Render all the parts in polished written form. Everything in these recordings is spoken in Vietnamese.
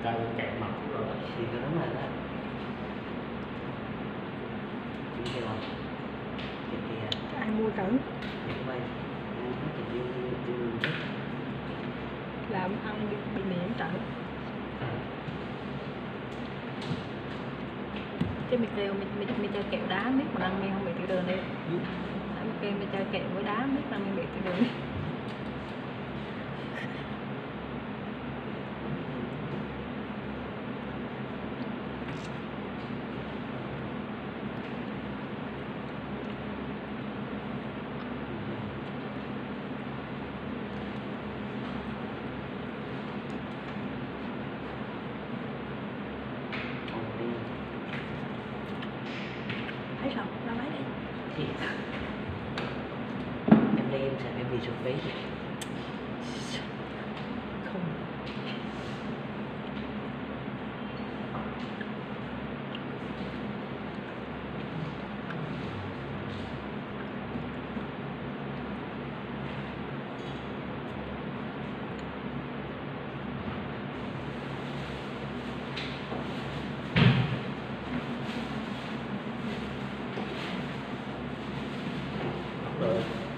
ta kẹo mặt rồi đó. Thì cái đúng rồi đó. Đúng chưa? Cái kia. Ai mua thử? Vậy thôi. Nó chỉ đi hết. Làm ăn bị miễn trợ. Chứ mày kêu mày chơi kẹo đá biết mà ăn mày không bị tiểu đường đi. Mày kêu mày chơi kẹo với đá biết mà mày bị tiểu đường đi. Thấy sao? Đâu lấy đi. Thì em đi em sẽ em bị sụp phí. Không. Rồi.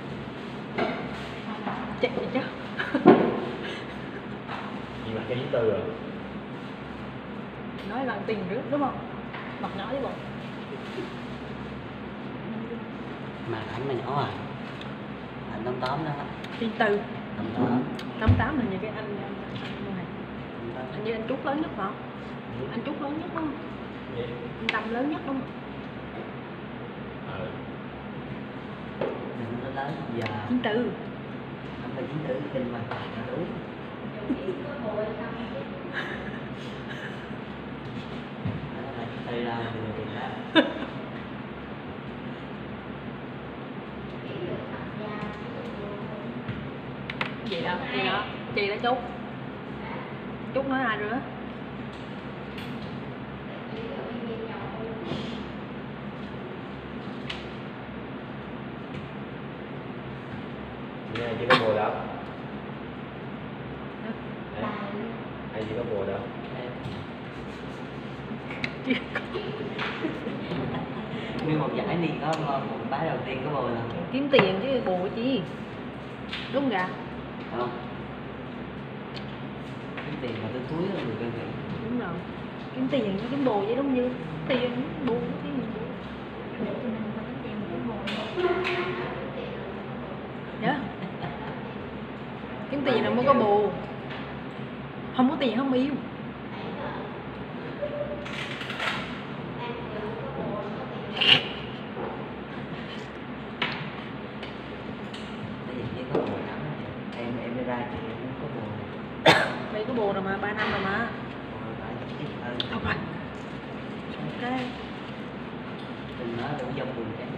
Chạy đi chứ. Gì mà cái thứ tư rồi. Nói là tiền trước đúng không? Mặt nhỏ chứ bộ. Mà ảnh mà nhỏ à. Ảnh tóm đó. Tiền từ. Tóm đó. 88 là như cái anh mua này. Anh như anh Trúc lớn nhất phải không? Anh Trúc lớn nhất đúng không? Vậy. Anh Tâm lớn nhất đúng không? Đừng nó lớn giờ. 94. Không phải 94 kinh mà đúng. Đó là từ đâu từ đó. Gì đó, chị đã Trúc. Trúc nói ai rồi đó? Nghe chỉ có bồ đâu. Ai chỉ có bồ đâu. Nguyên một giải đi có một bái đầu tiên có bồ là Kiếm tiền chứ bồ chi. Đúng gà. không? Kiếm tiền mà tới cuối là người quen. Đúng rồi. Kiếm tiền chứ kiếm bồ vậy đúng như. Tiền bồ cái gì bồ. Nhớ. Kiếm tiền là mới có bồ. Không có tiền không yêu. Bây giờ chỉ có bồ lắm. Em đi ra chị em cũng có bồ. Mày có bồ rồi mà, 3 năm rồi mà. Không phải. Cái Đừng nói đủ dông buồn cái.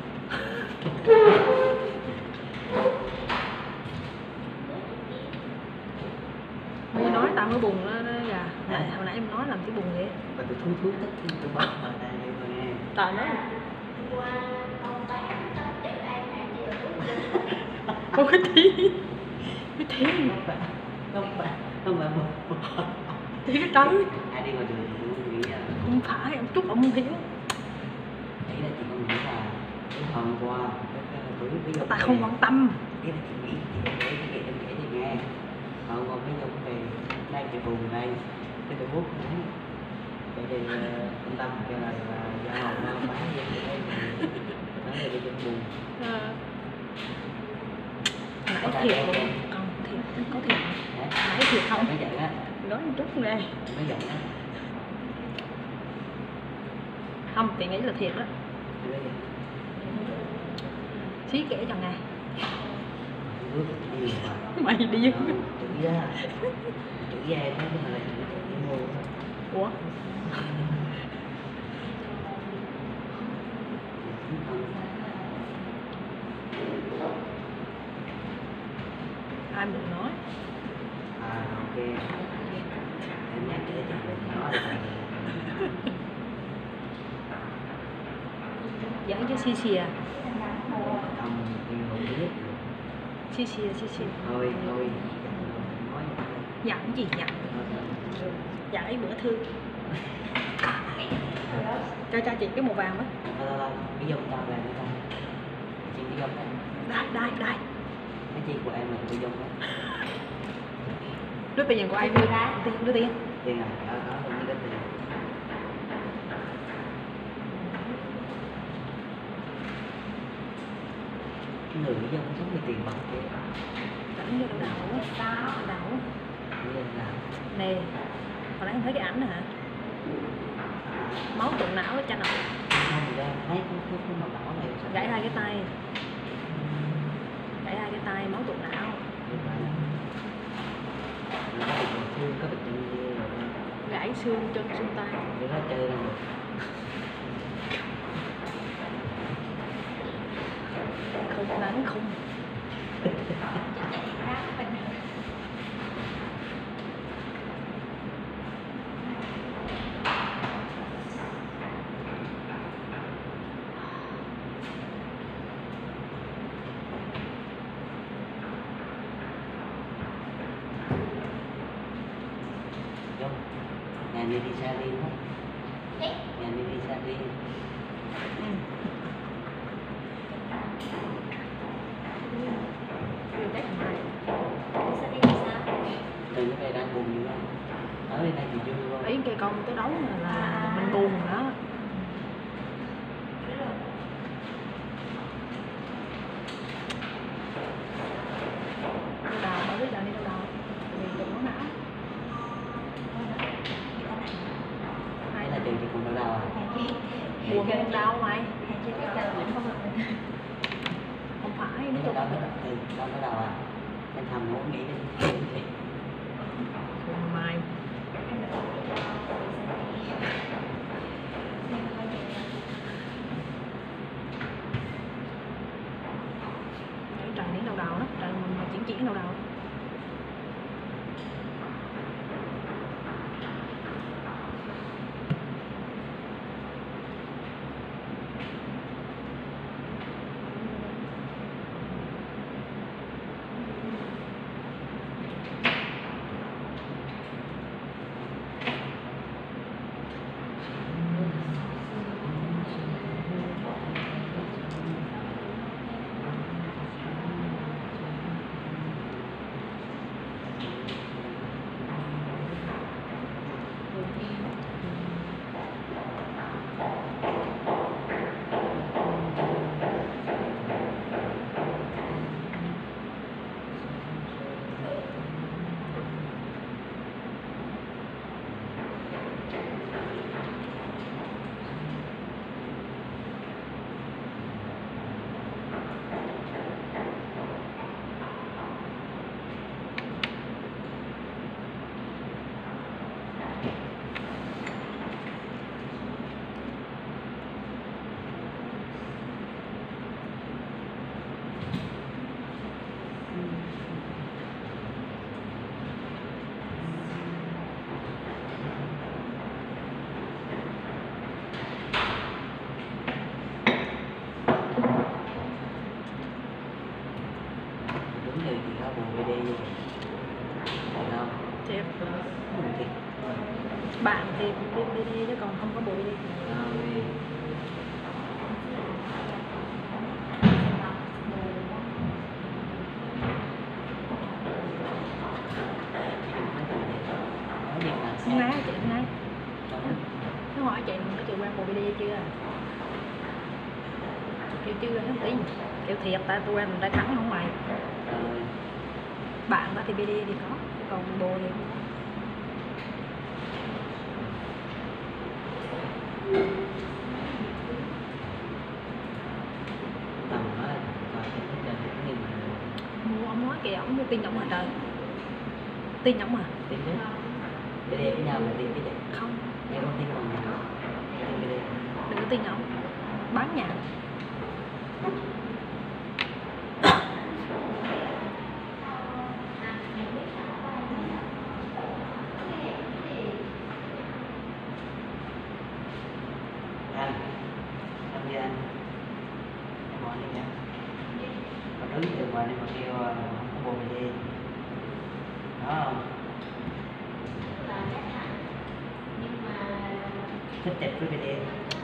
mày nói tao mới buồn đó gà. Hồi nãy em nói làm cái buồn vậy. Mà tôi thú thích thì tôi bắt vào đây mà nghe. Tao nói không có tí. Cái tí Không phải một. tí cái trắng. Ai đi ngoài đường thì tôi nghĩ là Không phải, ông Trúc ông không hiểu. ý là chị không nghĩ là cái hôm qua cái ví dụ Ta không quan tâm. cái là chị nghĩ chị kể thì nghe hôm qua ví dụ về nay chị buồn đây cái tôi bút nói vậy thì anh Tâm kêu là do hồng bán vậy thì đây nói về cái buồn Nãy thiệt không? Thiệt, có thiệt. Nãy thiệt không? mới giận á Nói một chút nè. mới giận á Không, chị nghĩ là thiệt đó. Xí kể cho nè. Mày đi với chữ ra chữ ra nó là chữ ngu. Ủa? Ai muốn nói? À ok em nhắc để cho mình nói là Dẫn cho xì xì à? không không biết Xì xì à, xì xì. thôi nói Dẫn gì nhận? thôi Giải bữa thương. Cho chị cái màu vàng đó. Đâu, cái dòng tao là cái con. Chị cái dòng này. Đây. Cái chi của em là cái dòng đó. Đưa tiền của ai đưa tiền. Tiền à? Đó, như cái tiền. Người cái dòng sống thì tiền bằng kia. Đánh vô đầu đầu. Như là Nè, hồi nãy em thấy cái ảnh nè hả? Máu tụ não nó chanh nổi. không ra thấy cái màu đỏ này sao? Gãy hai cái tay, máu tụ não. Có bị gì rồi. Gãy xương chân xương tay. Để nó chơi lên được. Không nắng không. Đúng. Nhà này đi xa đi không? Nhà này đi xa đi. Từ cái này đang buồn dữ không? Ở đây thì vui không? Ấy cây công tới đấu là mình buồn rồi đó. Đâu đào, đâu biết giờ đi đâu đào. Vì đụng nó não. Hay là trường thì còn đâu đâu à? Buồn không đau mày. Không phải, nó Đâu tụt. đâu đâu à? Anh thầm nó nghĩ đến Không mai. Đấy, trời đến đầu đầu đó, trời mà chuyển đầu đầu. đúng người thì có buồn BD như vậy. Phải không? Thiệt. Buồn thiệt. Bạn thì đi chứ còn không có bụi đi. Rồi. Không ngay chị không ngay. Nó hỏi chị nó chị quen bụi đi chưa? Kêu chưa nó tin. Kêu thiệt ta tôi quen tay thắng không mày. Rồi. Bạn ta thì BD thì có, còn bồ thì không có. Tầm đó coi cái thích là cái gì mà Mua ông nói kìa, ông mua tin ông mà trời. Tin ông mà. tìm đấy. BD với nhau là tìm cái gì? Không, Em không tin còn nào. Tìm BD. đừng có tin ông. Bán nhà. Anh với anh bỏ đi nha. Còn đứng từ ngoài này mà kêu không có bồ BD. Đó không? thích chụp với video.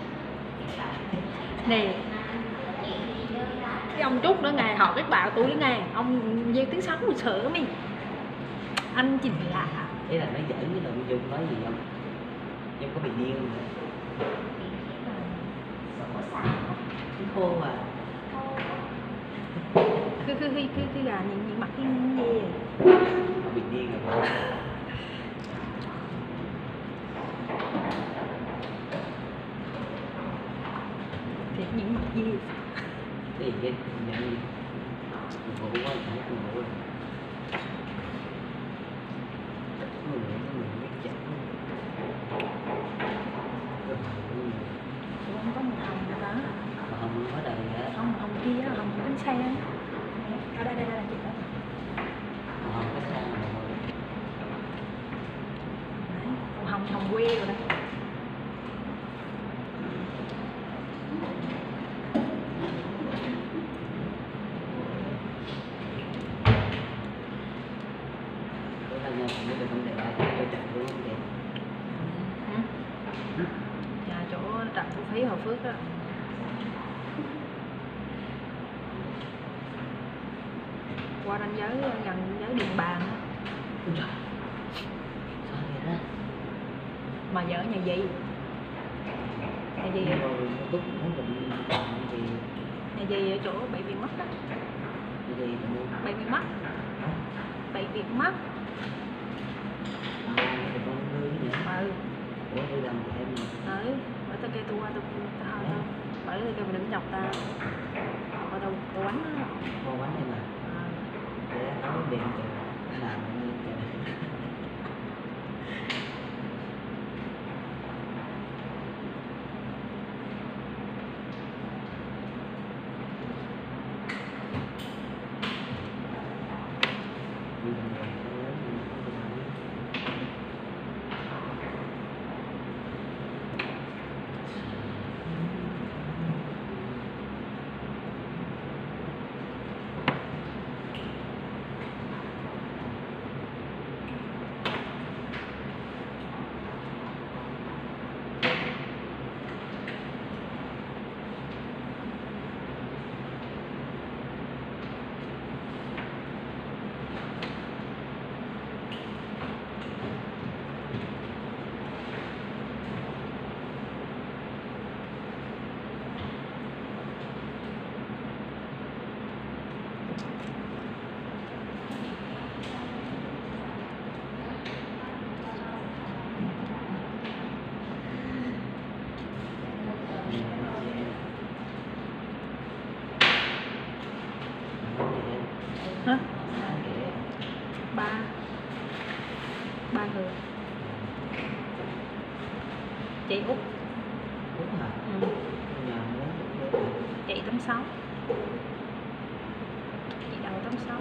Nè, cái ông Trúc đó ngài hỏi các bà tôi nghe, ông gieo tiếng sóng một sợ mình. Anh chỉnh lạ. Ý là nó giỡn với nội dung nói gì không? Dung có bị điên không nữa? Khô à. Cứ gà nhìn mặt cái gì Nó bị điên rồi. thì những mặt gì Cái gì vậy? Nhận gì? Ngủ quá, phải ngủ rồi. Người biết chặt. không có một hồng nữa đó. Không có đời nữa. Hồng kia, hồng bánh xe. Ở đây là chị đó. Không có sao mà Đấy, hồng quê rồi đây. Nhà chỗ trạm thu phí Hòa Phước đó. Qua ranh giới gần ranh giới Điện Bàn đó. sao vậy đó? Mà vợ nhà gì? Nhà gì? Bức muốn định gì? Nhà gì ở chỗ bệnh viện mắt đó. Gì muốn? Bệnh viện mắt. Bệnh viện mắt. Con lưới nhỉ? Ừ. Ủa tôi làm em Ừ. Bởi tao kêu tôi qua tôi hỏi tao. Bởi tao kêu mày đừng chọc tao. Qua tao cô quánh đó. cô quánh em à? Để nói điện kìa. Làm như kìa. Hả? Ba người. Chị Út. Út hả? Ừ. Nhà muốn Chị 86. Chị đầu 86.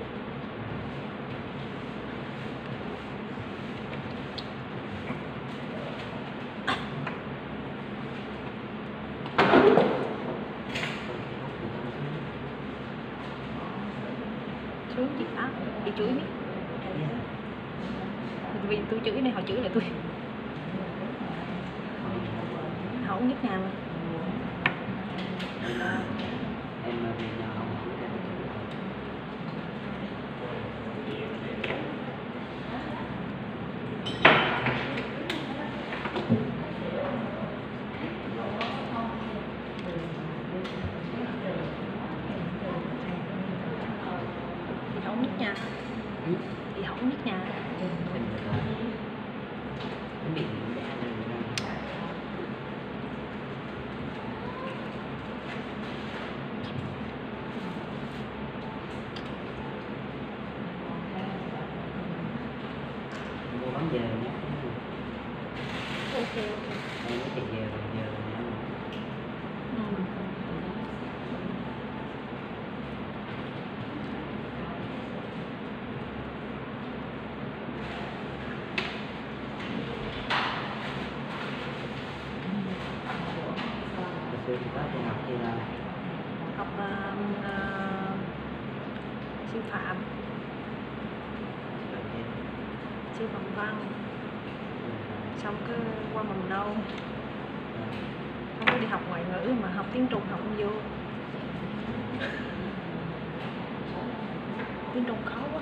Sướng chị ác, chị chửi biết. Vì tôi chửi này họ chửi lại tôi. Họ cũng nhất nhà mà. em về nhà không Chị không nhất nhà. Chị không nhất nhà. cái miệng ra đây mua bán về nhé. Ok. Em có tiền về rồi nhé. Ừ. Xưa thì có thì học gì là Học sư phạm, sư phạm văn, xong cái qua mầm non Không có đi học ngoại ngữ mà học tiếng Trung học không vô. Tiếng Trung khó quá.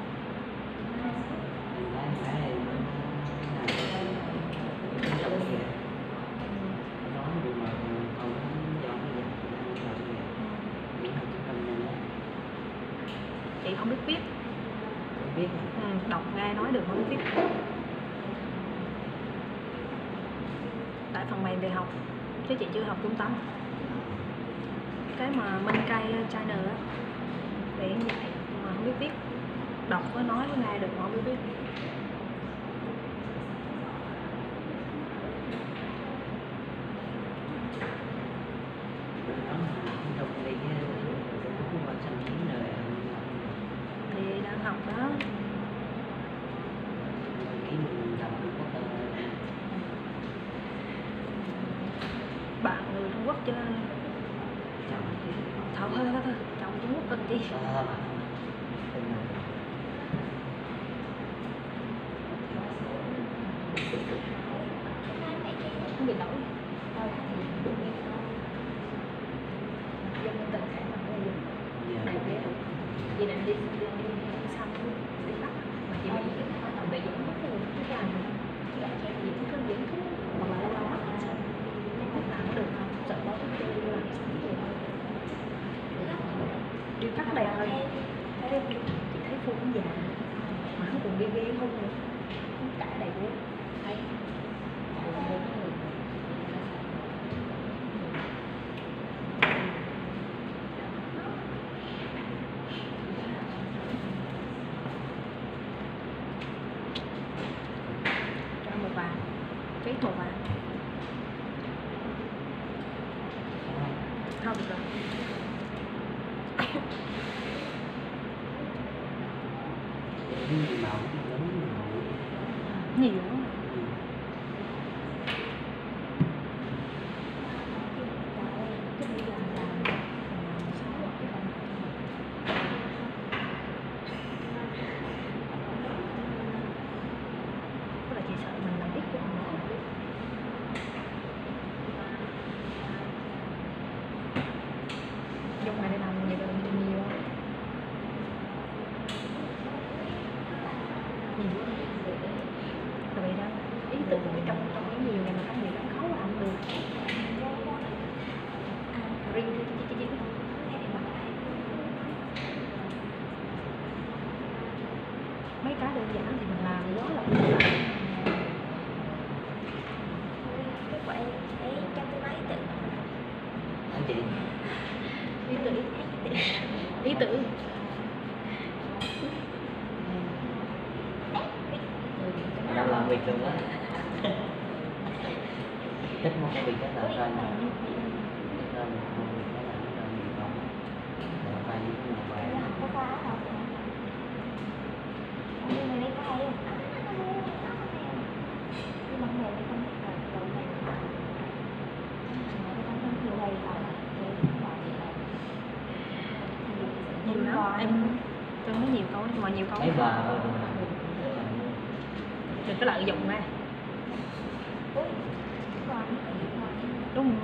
Chị không biết viết. Biết. Đọc nghe nói được không biết viết. Tại phần mềm về học chứ chị chưa học trung tâm. Cái mà minh cây China á để dạy mà không biết viết. Đọc với nói với nghe được mà không biết viết. Thì đang học đó. Bạn người Trung Quốc chứ. Thôi chồng Trung Quốc cần chi. Không bị lỗi. Dân tình cảm chị định đi xong đi bắt mà chị bị dẫn mất rồi cái làm chị cứ dẫn cứ hoặc là lâu lâu mất không làm có được không sợ báo thức đi làm đi cắt đèn thôi chị thấy phu cũng già mà hắn còn đi ghê không nữa cả đầy quá thấy một vàng phí một vàng không được rồi nhiều lắm. Chị sợ mình làm ít của nó. Dung này để làm nhiều không? Rồi đó, ý tưởng trong cái nhiều này mà trong nhiều lắm khó làm được. Ring mấy cái đơn giản thì mình làm quá là của em ấy cho cái máy tự Anh chị ý tưởng đang làm việc luôn á. Thích một cái việc đó là coi nào rồi một việc đó là nó làm gì không rồi coi như thế nào vậy có khóa không nhưng mà lấy cái hay không nhưng mà người thì không biết là đầu này nó không nhiều đây là nhiều lắm em cho nó nhiều câu mà nhiều câu mấy bà đừng có lợi dụng ra đúng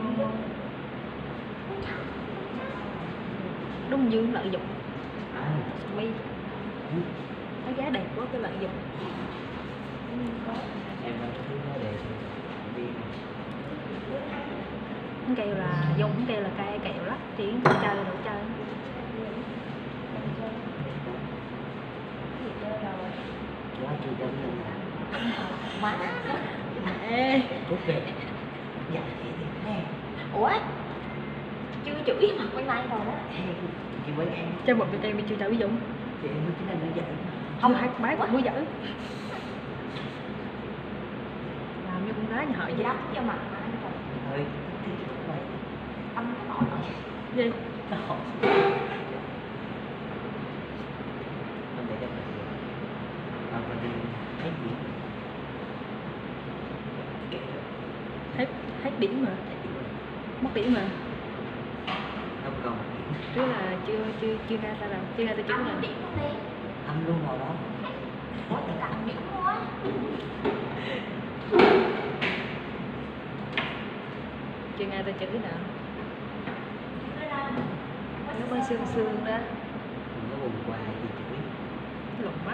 đúng dương lợi dụng mi nó giá đẹp quá cái lợi dụng em có thứ nó để nó kêu là dùng kêu là cây kẹo lắc chỉ chơi đồ chơi giá chưa đến luôn má ê rút về dạ chị thì nè ủa chưa chửi mặt bên này rồi đó chị với em chơi một cái cây mình chưa chơi ví dụ chị em mới chính là nó dạy không hai bái cũng mới dở làm như con gái nhà họ vậy lắm cho mặt mà anh còn thôi thì vậy âm cái mỏi rồi gì nó không để cho mình còn đi hết gì hết điểm mà mất điểm mà không còn chứ là chưa ra sao đâu chưa ra tôi chứng âm là điểm không đi âm luôn vào đó ủa thì cả âm điểm thôi nghe tao chửi nè, Ở đâu? nó mới sương sương đó, nó buồn qua thì chửi. lùng má.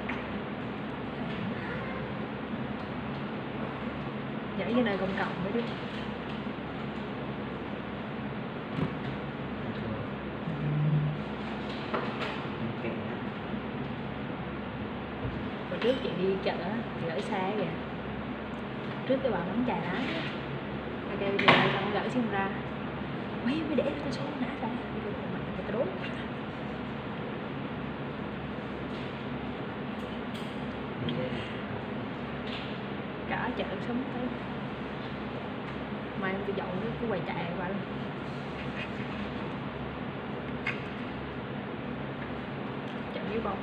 Nhảy vô nơi công cộng mới biết. Kệ. Hồi trước chị đi chợ á, chị gửi xe kìa, trước cái bà bán trà đá á, bà kêu giờ tao gửi xin ra, mấy để tao số nã ra, mày tao đốt. Cả chợ sống tới mai em tôi dọn cái quầy chạy qua luôn. Chợ dưới bông.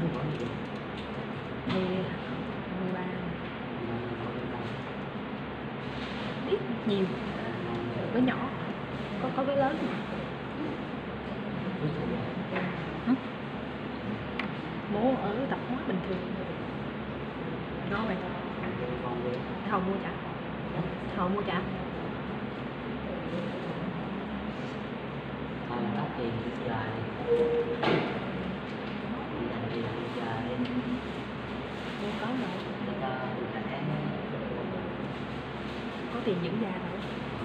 thì có gì thì 13 biết nhiều với nhỏ có cái lớn mà. Hả? Mua ở tạp hóa bình thường ngon vậy. Hầu mua chả Hầu mua chả thôi tắt tiền dài dài mua có mà để cho trẻ có tiền dưỡng da rồi.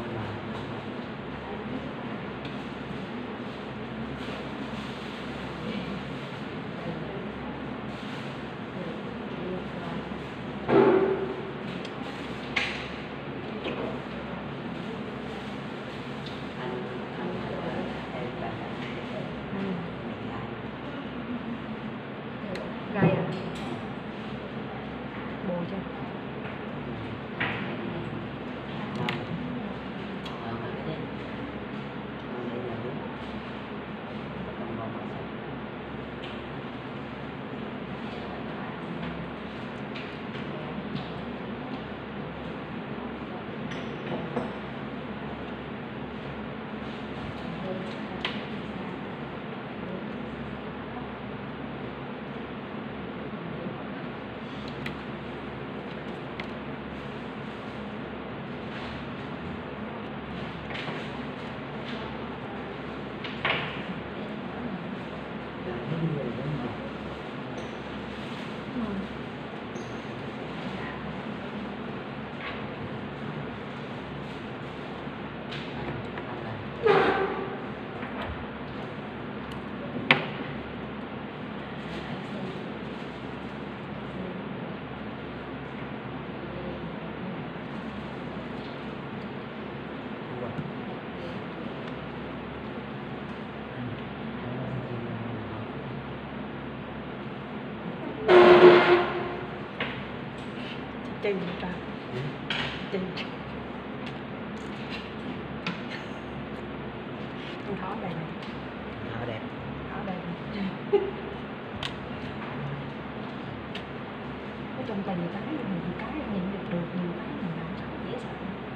Gai à? Bồ chưa? Chân ta chân con thỏ đây này, thỏ đẹp thỏ đây có trong tùy cái nhiều cái nhìn được nhiều cái mình làm sao dễ sợ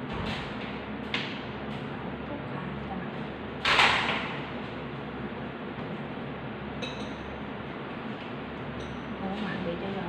tốt khá ta không bạn bị chơi rồi.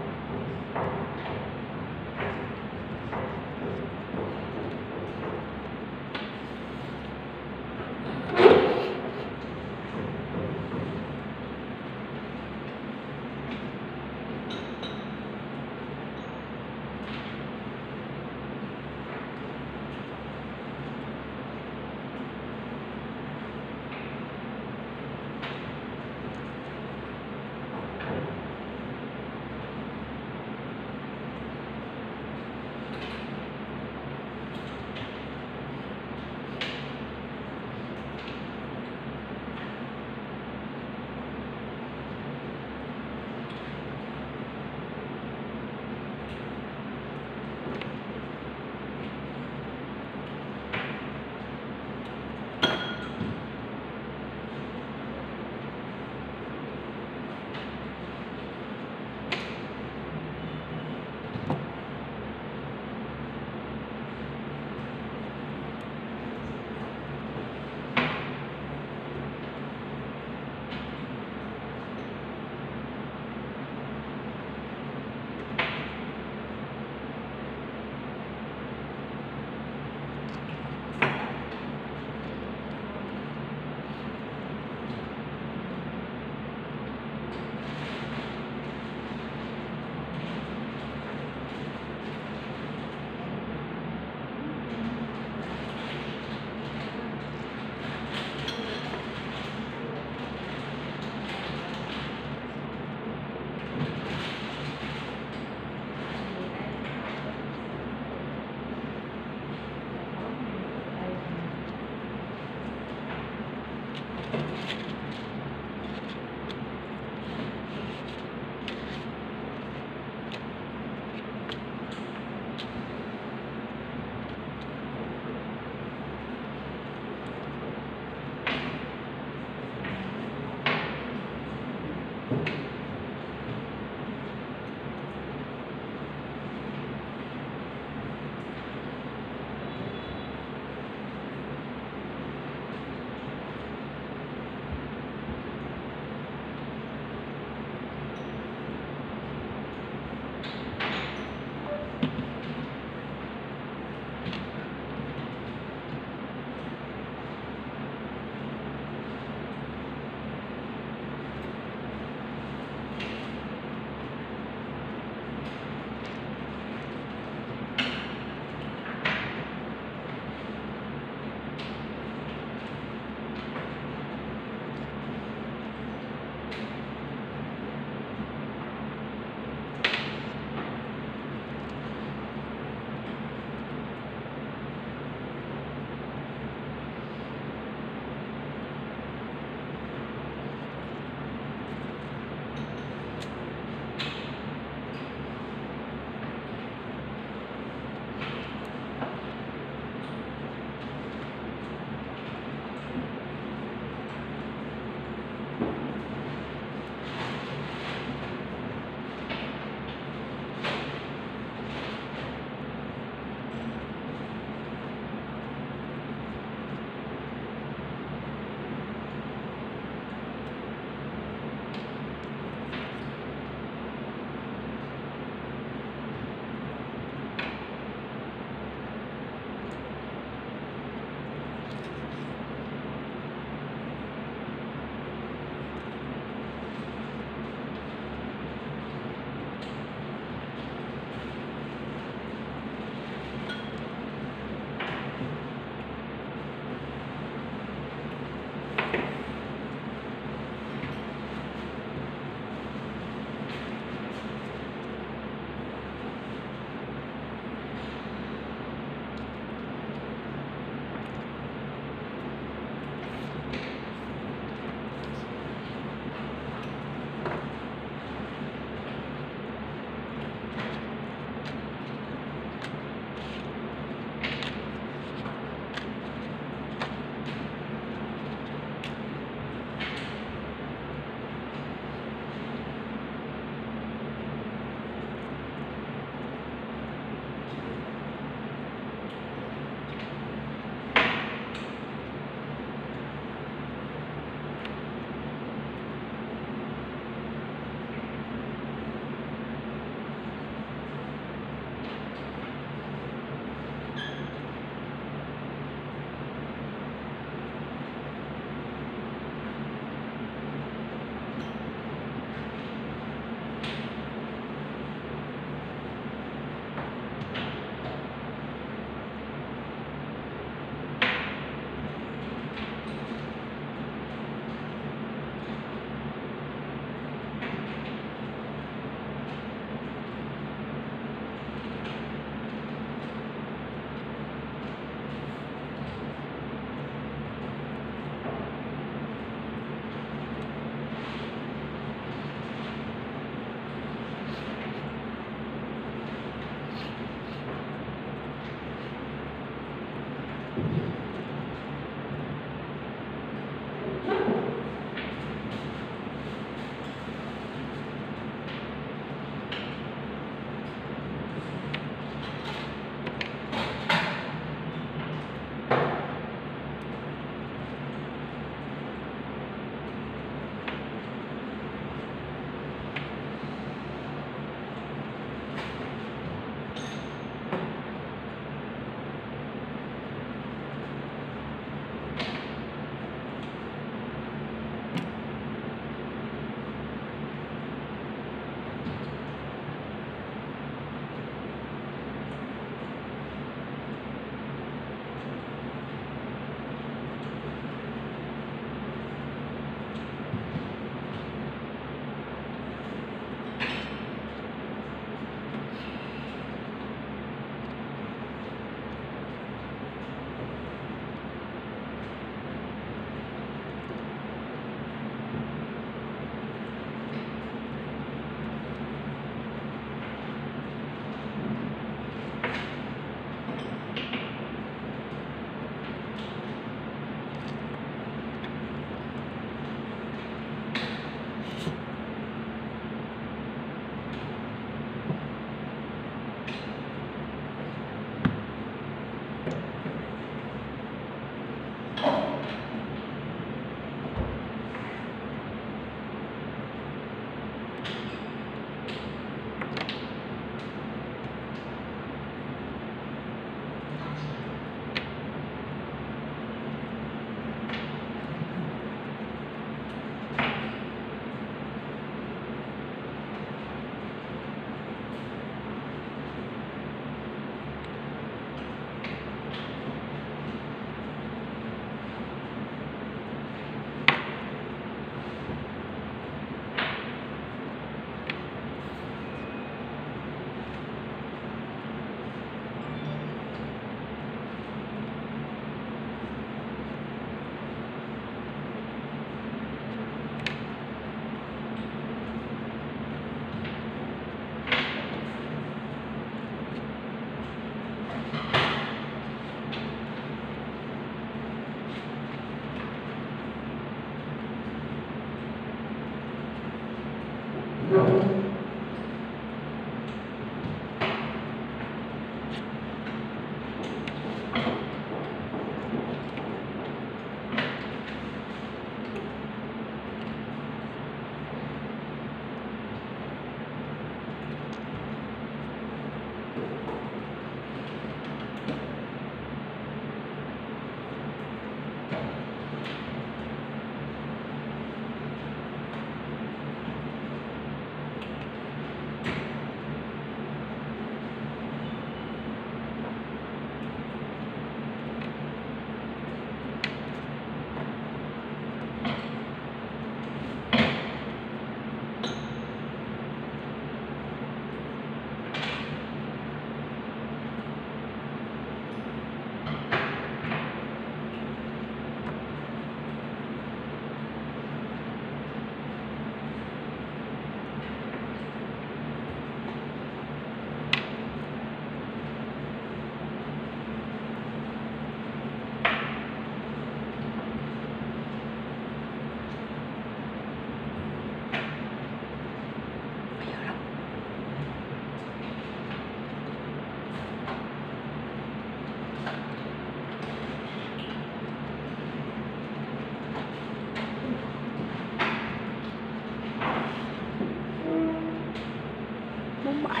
47.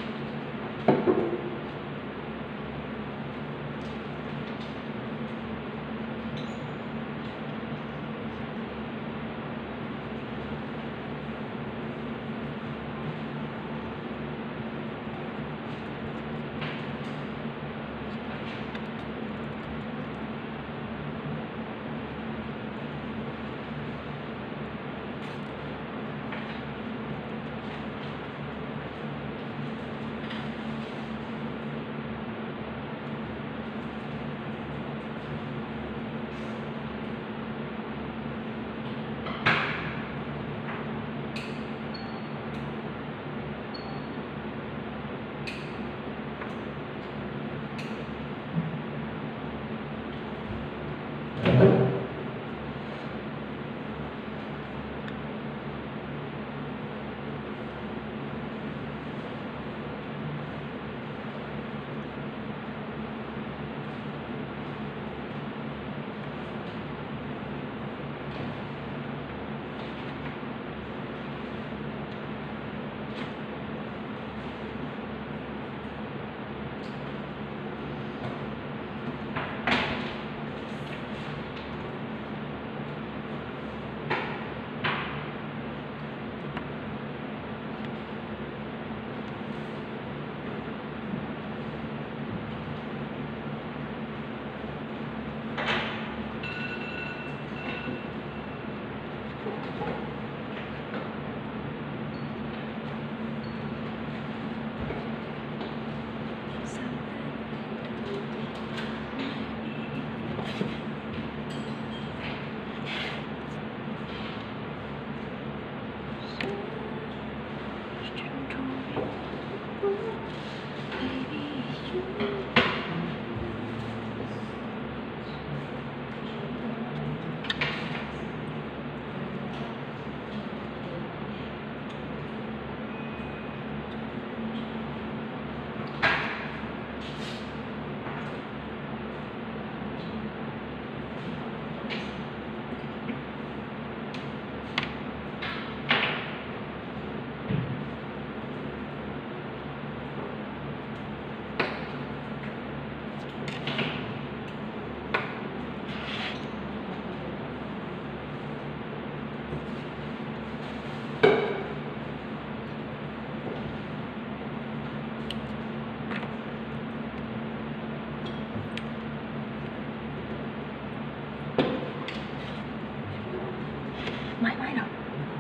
Máy đâu?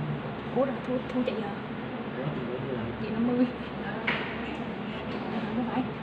Ủa rồi thua chị giờ. Chị 50. Không phải.